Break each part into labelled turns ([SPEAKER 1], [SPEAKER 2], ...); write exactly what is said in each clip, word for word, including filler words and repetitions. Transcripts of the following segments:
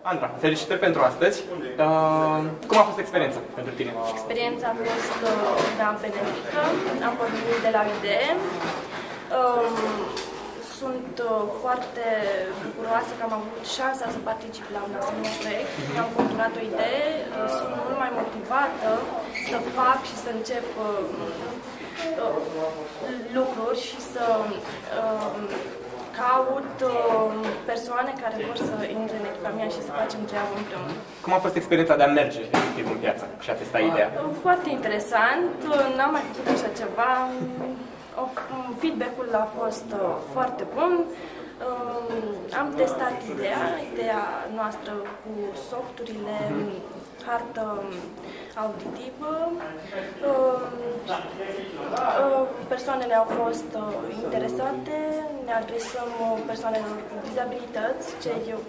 [SPEAKER 1] Andra, felicitări pentru astăzi. Uh, cum a fost experiența pentru tine?
[SPEAKER 2] Experiența a fost da, benefică. Am pornit de la o idee. Um, sunt foarte bucuroasă că am avut șansa să particip la un asemenea proiect. Am conturat o idee, sunt mult mai motivată să fac și să încep uh, uh, lucruri și să uh, caut uh, persoane care vor să intre în echipa mea și să facem treabă împreună.
[SPEAKER 1] Cum a fost experiența de a merge efectiv în piață și a testa ideea?
[SPEAKER 2] Foarte interesant, n-am mai făcut așa ceva. Feedback-ul a fost uh, foarte bun. Uh, am testat ideea, ideea noastră cu softurile, hartă auditivă. Uh, uh, persoanele au fost uh, interesate, ne adresăm uh, persoanelor cu dizabilități, cei uh,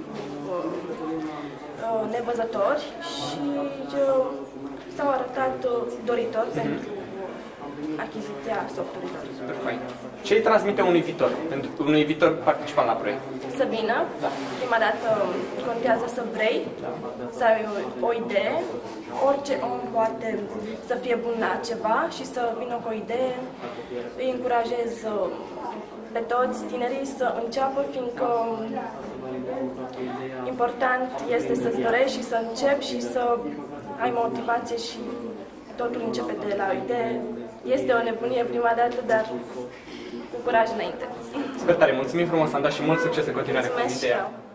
[SPEAKER 2] uh, nevăzători și uh, s-au arătat uh, doritori mm-hmm. pentru achiziția softurilor.
[SPEAKER 1] Ce îi transmite unui viitor, pentru unui viitor participant la proiect?
[SPEAKER 2] Să vină, da. Prima dată contează să vrei, să ai o, o idee. Orice om poate să fie bun la ceva și să vină cu o idee. Îi încurajez pe toți tinerii să înceapă, fiindcă important este să-ți dorești și să începi și să ai motivație și totul începe de la o idee. Este o nebunie prima dată, dar cu curaj înainte.
[SPEAKER 1] Sper tare, mulțumim frumos, Andra, și mult succes în continuare cu ideea.